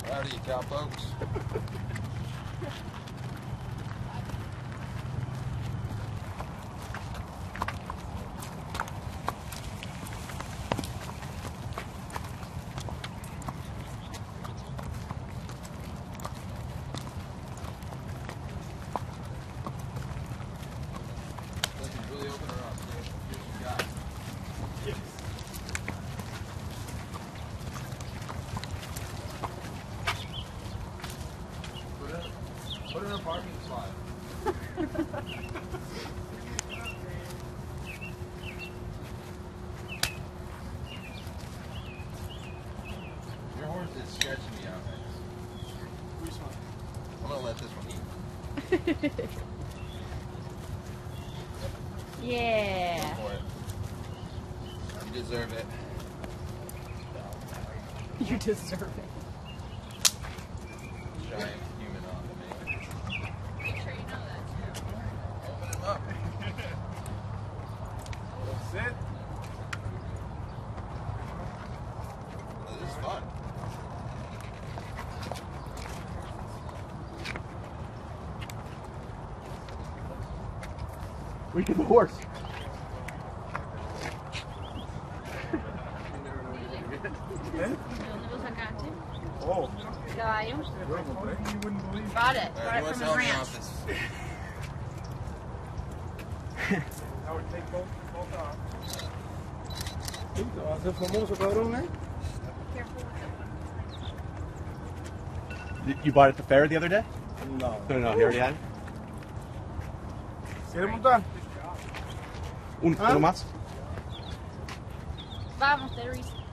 Howdy, cow folks. Really open her up. Here's what you got. Yes. Put her in a parking spot. Your horse is sketching me out, man. Which one? I'm gonna let this one eat. Yeah. Go for it. You deserve it. You deserve it. Giant human on me. Make sure you know that. Open him up. Sit. This is fun. We get the horse. ¿Dónde lo sacaste? Oh. Caballo. You wouldn't believe. Bought it. Alright, Bought who it wants from to his help me out ranch. with this? I would take both off. Te vas a hacer famoso, cabrón, eh? You bought it at the fair the other day? No. No, you already had it? ¿Quieres montar? Uno más? Vamos, Teresa.